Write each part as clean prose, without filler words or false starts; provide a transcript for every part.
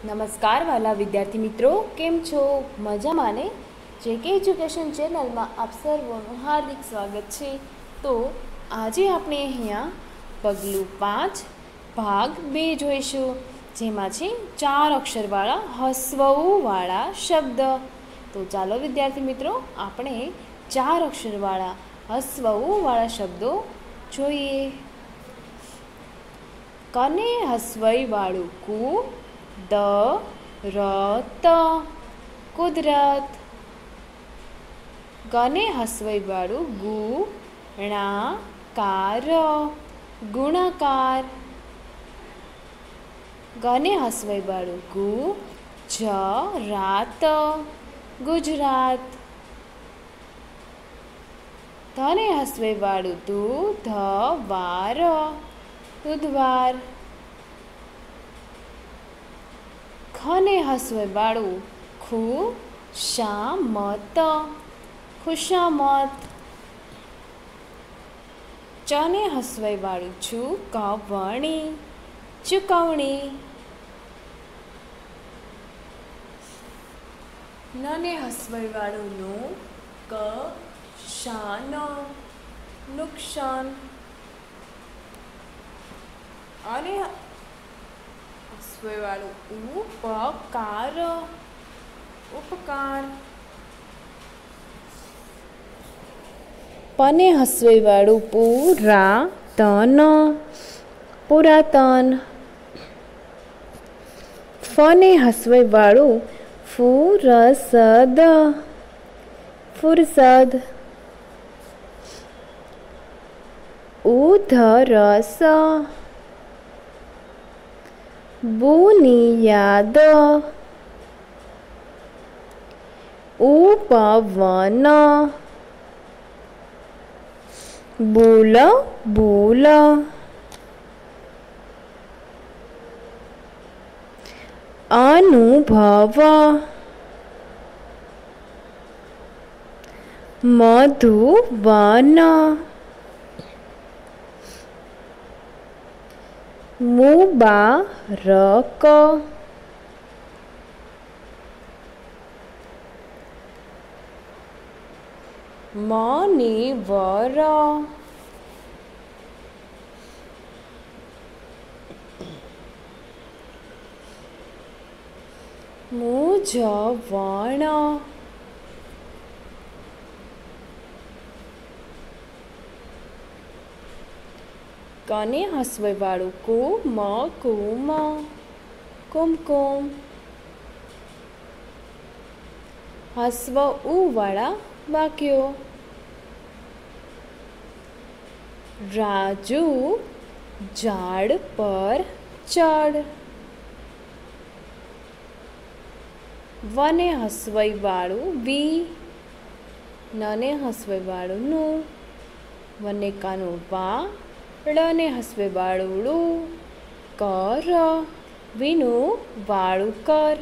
નમસ્કાર વાલા વિદ્યાર્થી મિત્રો, કેમ છો? મજામાં ને? જેકે એજ્યુકેશન ચેનલમાં આપ સર્વોનું હાર્દિક સ્વાગત છે. તો આજે આપણે અહીંયા પગલું 5 ભાગ 2 જોઈશું, જેમાં છે 4 અક્ષરવાળા હસ્વઉવાળા શબ્દ. તો ચાલો વિદ્યાર્થી મિત્રો, આપણે 4 અક્ષરવાળા હસ્વઉવાળા શબ્દો જોઈએ. કને હસ્વઈવાળું કુ, દ ર ત કુદરત. ગને હસ્વઈવાળું ગુ, ણા કાર ગુણાકાર. ગને હસ્વઈવાળું ગુ, જ રાત ગુજરાત. ધને હસ્વઈવાળું દુ, ધ વાર બુધવાર. ખને હસ્વઈવાળું ખુ, શામત ખુશામત. ચને હસ્વઈવાળું છુ, કવણી ચુકવણી. નને હસ્વઈવાળું નું, ક શાન નુકસાન. અને હસ્વઈવાળું ઉપકાર ઉપકાર. પને હસ્વઈવાળું પુરાતન પુરાતન. ફને હસ્વઈવાળું ફુરસદ ફુરસદ. ઉધરસ બુનિયાદ. ઉપવન બુલ બુલ. અનુભવ મધુવન. મુબારક મનિવર. મુજવણ કને હસ્વઈવાળું કુમ કુમ કુમકુમ. હસ્વ ઉવાળા વાક્યો. રાજુ ઝાડ પર ચડ. વને હસ્વઈવાળું વી, નને હસ્વઈવાળું નું, વને કાનું વા, ળને હસ્વઈવાળું ળું, કર વીનું વાળું કર.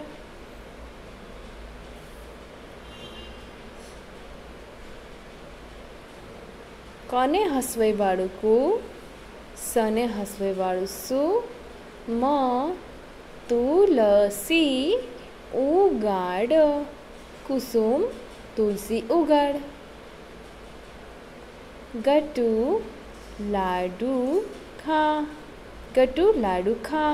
કને હસ્વઈવાળું કુ, સને હસ્વઈવાળું સુ, મ તુલસી ઉગાડ કુસુમ તુલસી ઉગાડ. ગટુ લાડુ ખા ગટુ લાડુ ખા.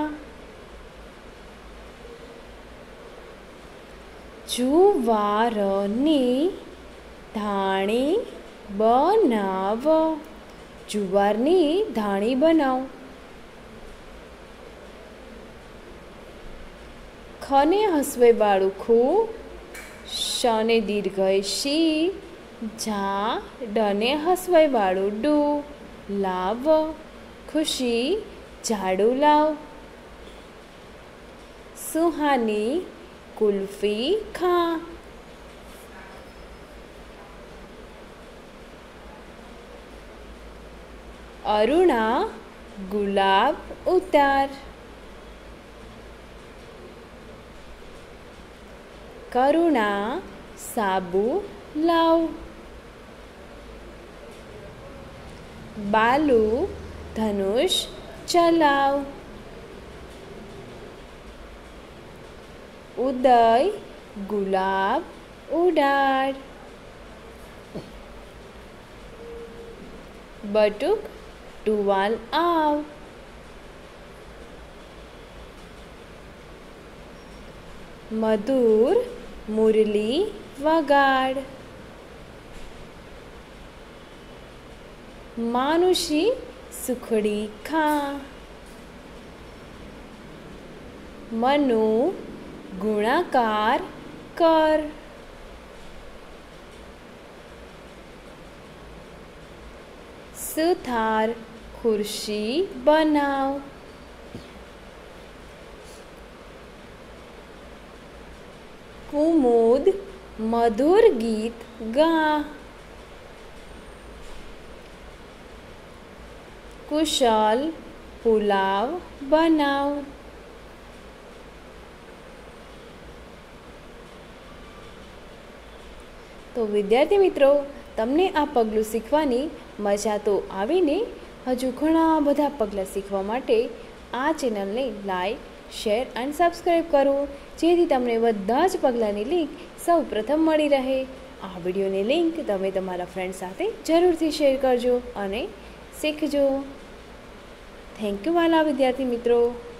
જુવારની ધાણી બનાવ જુવારની ધાણી બનાવ. ખને હસ્વઈવાળું ખુ, શને દીર્ઘઈ શી, ઝા ડને હસ્વઈવાળું ડુ, લાવ ખુશી ઝાડુ લાવ. સુહાની કુલ્ફી ખા. અરુણા ગુલાબ ઉતાર. કરુણા સાબુ લાવ. બાલુ ધનુષ ચલાવ. ઉદય ગુલાબ ઉડાડ. બટુક ટુવાલ આવ. મધુર મુરલી વગાડ. માનુષી સુખડી ખા. મનુ ગુણાકાર કર. સુથાર ખુરશી બનાવ. કુમુદ મધુર ગીત ગા. કુશલ પુલાવ બનાવ. તો વિદ્યાર્થી મિત્રો, તમને આ પગલું શીખવાની મજા તો આવીને? હજુ ઘણા બધા પગલાં શીખવા માટે આ ચેનલને લાઈક, શેર અને સબસ્ક્રાઈબ કરો, જેથી તમને બધા જ પગલાંની લિંક સૌ પ્રથમ મળી રહે. આ વિડીયોની લિંક તમે તમારા ફ્રેન્ડ સાથે જરૂરથી શેર કરજો અને શીખજો. થેન્ક યુ વાલા વિદ્યાર્થી મિત્રો.